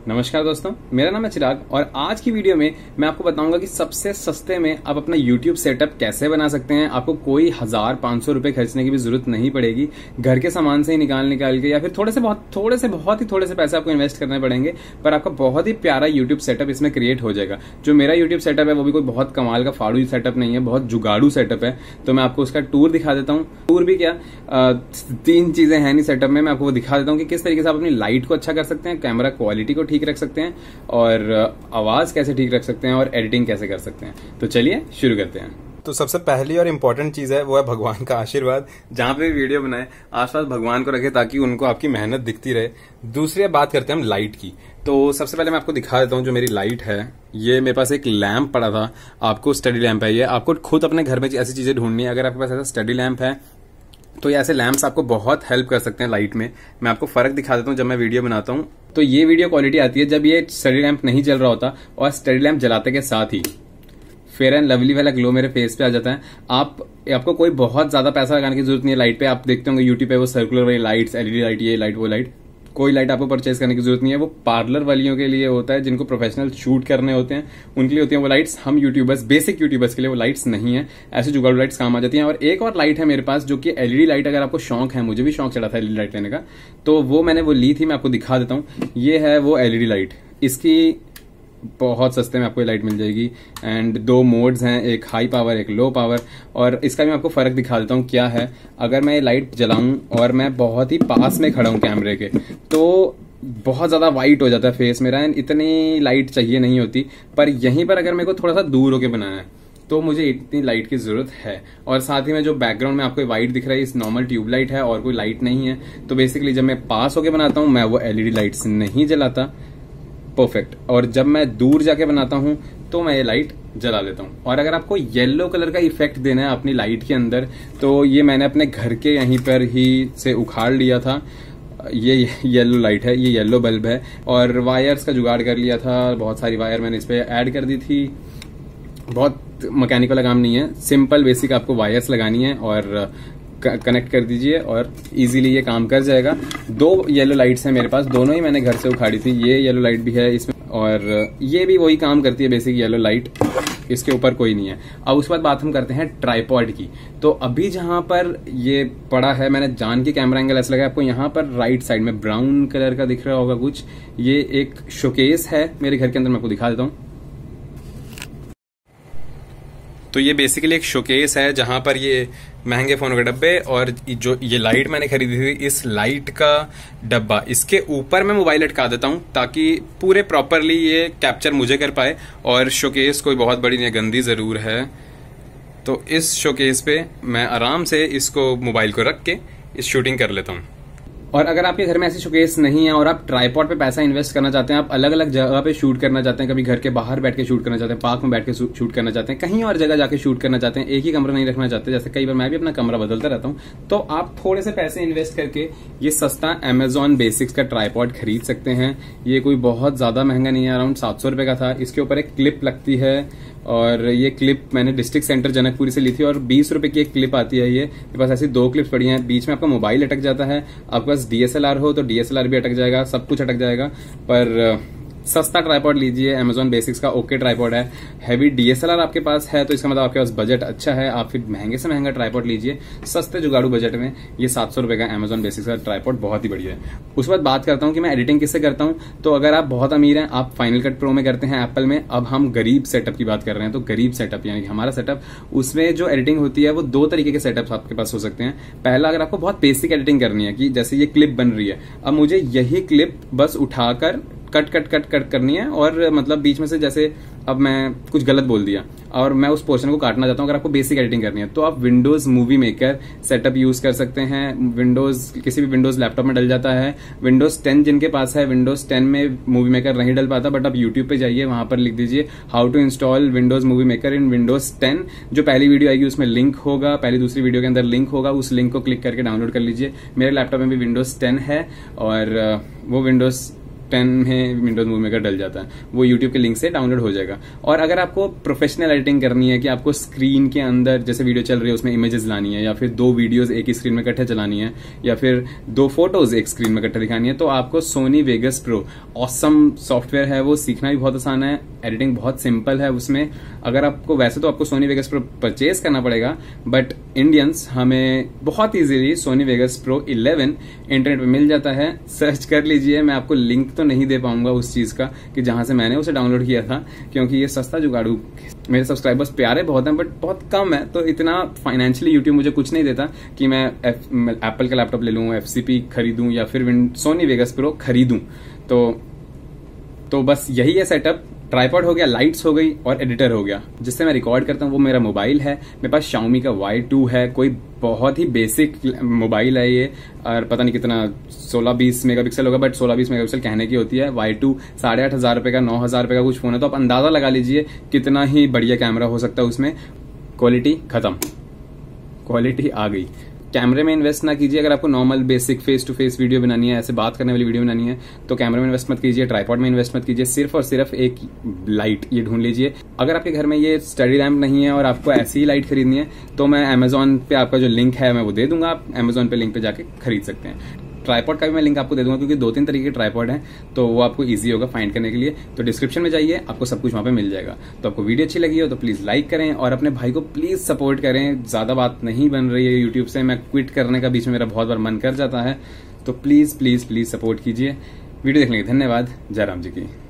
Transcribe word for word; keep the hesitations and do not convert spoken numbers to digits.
नमस्कार दोस्तों, मेरा नाम है चिराग और आज की वीडियो में मैं आपको बताऊंगा कि सबसे सस्ते में आप अपना YouTube सेटअप कैसे बना सकते हैं। आपको कोई हजार पांच सौ रुपए खर्चने की भी जरूरत नहीं पड़ेगी। घर के सामान से ही निकाल निकाल के या फिर थोड़े से बहुत थोड़े से बहुत ही थोड़े से पैसे आपको इन्वेस्ट करने पड़ेंगे, पर आपका बहुत ही प्यारा यूट्यूब सेटअप इसमें क्रिएट हो जाएगा। जो मेरा यूट्यूब सेटअप है वो भी कोई बहुत कमाल का फाड़ू सेटअप नहीं है, बहुत जुगाड़ू सेटअप है। तो मैं आपको उसका टूर दिखा देता हूँ। टूर भी क्या, आ, तीन चीजें हैं नहीं सेटअप में, मैं आपको वो दिखा देता हूँ कि किस तरीके से आप अपनी लाइट को अच्छा कर सकते हैं, कैमरा क्वालिटी को ठीक रख सकते हैं और आवाज कैसे ठीक रख सकते हैं और एडिटिंग कैसे कर सकते हैं। तो चलिए शुरू करते हैं। तो सबसे पहली और इम्पोर्टेंट चीज है वो है भगवान का आशीर्वाद। जहां पे वीडियो बनाए आसपास भगवान को रखे ताकि उनको आपकी मेहनत दिखती रहे। दूसरी बात करते हैं हम लाइट की। तो सबसे पहले मैं आपको दिखा देता हूँ जो मेरी लाइट है। ये मेरे पास एक लैंप पड़ा था, आपको स्टडी लैंप है। ये आपको खुद अपने घर में ऐसी चीजें ढूंढनी है। अगर आपके पास ऐसा स्टडी लैंप है तो ये ऐसे लैंप्स आपको बहुत हेल्प कर सकते हैं लाइट में। मैं आपको फर्क दिखा देता हूँ जब मैं वीडियो बनाता हूँ। तो ये वीडियो क्वालिटी आती है जब ये स्टडी लैंप नहीं चल रहा होता और स्टडी लैंप जलाते के साथ ही फेयर एंड लवली वाला ग्लो मेरे फेस पे आ जाता है। आप आपको कोई बहुत ज्यादा पैसा लगाने की जरूरत नहीं है लाइट पे। आप देखते होंगे यूट्यूब पे वो सर्कुलर वाली लाइट्स, एलईडी लाइट, ये लाइट वो लाइट, कोई लाइट आपको परचेज करने की जरूरत नहीं है। वो पार्लर वालियों के लिए होता है, जिनको प्रोफेशनल शूट करने होते हैं उनके लिए होती हैं वो लाइट्स। हम यूट्यूबर्स, बेसिक यूट्यूबर्स के लिए वो लाइट्स नहीं है। ऐसे जुगाड़ू लाइट्स काम आ जाती हैं। और एक और लाइट है मेरे पास जो कि एलईडी लाइट। अगर आपको शौक है, मुझे भी शौक चढ़ा था एलईडी लाइट लेने का, तो वो मैंने वो ली थी। मैं आपको दिखा देता हूँ। ये है वो एलईडी लाइट। इसकी बहुत सस्ते में आपको ये लाइट मिल जाएगी एंड दो मोड्स हैं, एक हाई पावर एक लो पावर। और इसका भी मैं आपको फर्क दिखा देता हूँ क्या है। अगर मैं ये लाइट जलाऊं और मैं बहुत ही पास में खड़ा हूं कैमरे के तो बहुत ज्यादा वाइट हो जाता है फेस मेरा। एंड इतनी लाइट चाहिए नहीं होती, पर यहीं पर अगर मेरे को थोड़ा सा दूर होके बनाना है तो मुझे इतनी लाइट की जरूरत है। और साथ ही में जो बैकग्राउंड में आपको वाइट दिख रहा है, इस नॉर्मल ट्यूबलाइट है और कोई लाइट नहीं है। तो बेसिकली जब मैं पास होके बनाता हूँ मैं वो एलईडी लाइट्स नहीं जलाता। परफेक्ट। और जब मैं दूर जाके बनाता हूं तो मैं ये लाइट जला लेता हूं। और अगर आपको येलो कलर का इफेक्ट देना है अपनी लाइट के अंदर तो ये मैंने अपने घर के यहीं पर ही से उखाड़ लिया था। ये येलो लाइट है, ये येलो बल्ब है। और वायर्स का जुगाड़ कर लिया था, बहुत सारी वायर मैंने इस पे ऐड कर दी थी। बहुत मैकेनिकल काम नहीं है, सिंपल बेसिक आपको वायर्स लगानी है और कनेक्ट कर दीजिए और इजीली ये काम कर जाएगा। दो येलो लाइट्स हैं मेरे पास, दोनों ही मैंने घर से उखाड़ी थी। ये येलो लाइट भी है इसमें और ये भी वही काम करती है बेसिक येलो लाइट। इसके ऊपर कोई नहीं है। अब उसके बाद बात हम करते हैं ट्राइपॉड की। तो अभी जहां पर ये पड़ा है, मैंने जान के कैमरा एंगल ऐसा लगा, आपको यहाँ पर राइट साइड में ब्राउन कलर का दिख रहा होगा कुछ। ये एक शोकेस है मेरे घर के अंदर, मैं आपको दिखा देता हूँ। तो ये बेसिकली एक शोकेस है जहां पर ये महंगे फोनों के डब्बे और जो ये लाइट मैंने खरीदी थी, इस लाइट का डब्बा, इसके ऊपर मैं मोबाइल लटका देता हूं ताकि पूरे प्रॉपरली ये कैप्चर मुझे कर पाए। और शोकेस कोई बहुत बड़ी नहीं, गंदी जरूर है। तो इस शोकेस पे मैं आराम से इसको मोबाइल को रख के इस शूटिंग कर लेता हूँ। और अगर आपके घर में ऐसी शोकेस नहीं है और आप ट्राइपॉड पे पैसा इन्वेस्ट करना चाहते हैं, आप अलग अलग जगह पे शूट करना चाहते हैं, कभी घर के बाहर बैठ के शूट करना चाहते हैं, पार्क में बैठ के शूट करना चाहते हैं, कहीं और जगह जाके शूट करना चाहते हैं, एक ही कमरा नहीं रखना चाहते, जैसे कई बार मैं भी अपना कमरा बदलता रहता हूं, तो आप थोड़े से पैसे इन्वेस्ट करके ये सस्ता अमेजॉन बेसिक्स का ट्राइपॉड खरीद सकते हैं। ये कोई बहुत ज्यादा महंगा नहीं है, अराउंड सात सौ रुपए का था। इसके ऊपर एक क्लिप लगती है और ये क्लिप मैंने डिस्ट्रिक्ट सेंटर जनकपुरी से ली थी और बीस रुपए की एक क्लिप आती है। ये मेरे पास ऐसी दो क्लिप्स पड़ी हैं। बीच में आपका मोबाइल अटक जाता है, आपके पास डीएसएलआर हो तो डीएसएलआर भी अटक जाएगा, सब कुछ अटक जाएगा। पर सस्ता ट्राइपॉड लीजिए, अमेजॉन बेसिक्स का ओके ट्राइपॉड है। हैवी डीएसएलआर आपके पास है तो इसका मतलब आपके पास बजट अच्छा है, आप फिर महंगे से महंगा ट्राइपॉड लीजिए सस्ते जुगाड़ू बजट में। ये सात सौ रुपए का अमेजॉन बेसिक्स का ट्राइपॉड बहुत ही बढ़िया है। उसके बाद बात करता हूँ कि मैं एडिटिंग किससे करता हूँ। तो अगर आप बहुत अमीर हैं, आप फाइनल कट प्रो में करते हैं एप्पल में। अब हम गरीब सेटअप की बात कर रहे हैं, तो गरीब सेटअप यानी कि हमारा सेटअप, उसमें जो एडिटिंग होती है वो दो तरीके के सेटअप्स आपके पास हो सकते हैं। पहला, अगर आपको बहुत बेसिक एडिटिंग करनी है कि जैसे ये क्लिप बन रही है, अब मुझे यही क्लिप बस उठाकर कट कट कट कट करनी है और मतलब बीच में से जैसे अब मैं कुछ गलत बोल दिया और मैं उस पोर्शन को काटना चाहता हूं। अगर आपको बेसिक एडिटिंग करनी है तो आप Windows movie maker setup use कर सकते हैं। विंडोज किसी भी विंडोज लैपटॉप में डल जाता है। विंडोज टेन जिनके पास है, विंडोज टेन में मूवी मेकर नहीं डल पाता, बट आप यूट्यूब पे जाइए, वहां पर लिख दीजिए how to install Windows movie maker in Windows ten. जो पहली वीडियो आएगी उसमें लिंक होगा, पहली दूसरी वीडियो के अंदर लिंक होगा, उस लिंक को क्लिक करके डाउनलोड कर लीजिए। मेरे लैपटॉप में भी विंडोज टेन है और वो विंडोज टेन में विंडोज मूवी मेकर डल जाता है, वो यूट्यूब के लिंक से डाउनलोड हो जाएगा। और अगर आपको प्रोफेशनल एडिटिंग करनी है कि आपको स्क्रीन के अंदर जैसे वीडियो चल रही है उसमें इमेजेस लानी है, या फिर दो वीडियोस एक ही स्क्रीन में इकट्ठे चलानी है, या फिर दो फोटोज एक स्क्रीन में इकट्ठे दिखानी है, तो आपको Sony Vegas pro awesome software है, वो सीखना भी बहुत आसान है, एडिटिंग बहुत सिंपल है उसमें। अगर आपको वैसे तो आपको सोनी वेगस प्रो परचेज करना पड़ेगा, बट इंडियंस हमें बहुत easily Sony Vegas pro eleven internet पे मिल जाता है, सर्च कर लीजिए। मैं आपको लिंक तो नहीं दे पाऊंगा उस चीज का कि जहां से मैंने उसे डाउनलोड किया था, क्योंकि ये सस्ता जुगाड़ू, मेरे सब्सक्राइबर्स प्यारे बहुत हैं बट बहुत कम है, तो इतना फाइनेंशियली यूट्यूब मुझे कुछ नहीं देता कि मैं एप्पल का लैपटॉप ले लूं, एफसीपी खरीदूं या फिर सोनी वेगस प्रो खरीदूं। तो तो बस यही है सेटअप। ट्राइपॉड हो गया, लाइट्स हो गई और एडिटर हो गया। जिससे मैं रिकॉर्ड करता हूँ वो मेरा मोबाइल है, मेरे पास शाओमी का वाई टू है, कोई बहुत ही बेसिक मोबाइल है ये, और पता नहीं कितना सोलह बीस मेगापिक्सल होगा, बट सोलह बीस मेगापिक्सल कहने की होती है। वाई टू साढ़े आठ हजार रुपए का, नौ हजार रुपए का कुछ फोन है, तो आप अंदाजा लगा लीजिए कितना ही बढ़िया कैमरा हो सकता है उसमें। क्वालिटी खत्म, क्वालिटी आ गई। कैमरे में इन्वेस्ट ना कीजिए अगर आपको normal basic face to face video बनानी है, ऐसे बात करने वाली वीडियो बनानी है, तो कैमरे में इन्वेस्ट मत कीजिए, ट्राइपॉड में इन्वेस्ट मत कीजिए। सिर्फ और सिर्फ एक लाइट ये ढूंढ लीजिए। अगर आपके घर में ये स्टडी लैम्प नहीं है और आपको ऐसी ही लाइट खरीदनी है, तो मैं अमेजोन पे आपका जो लिंक है मैं वो दे दूंगा, आप अमेजोन पे लिंक पे जाके खरीद सकते हैं। ट्राइपॉड का भी मैं लिंक आपको दे दूंगा, क्योंकि दो तीन तरीके के ट्राइपॉड हैं, तो वो आपको इजी होगा फाइंड करने के लिए। तो डिस्क्रिप्शन में जाइए, आपको सब कुछ वहां पे मिल जाएगा। तो आपको वीडियो अच्छी लगी हो तो प्लीज लाइक करें और अपने भाई को प्लीज सपोर्ट करें। ज्यादा बात नहीं बन रही है यूट्यूब से, मैं क्विट करने का बीच में मेरा बहुत बार मन कर जाता है, तो प्लीज प्लीज प्लीज सपोर्ट कीजिए। वीडियो देखने के लिए धन्यवाद। जय राम जी की।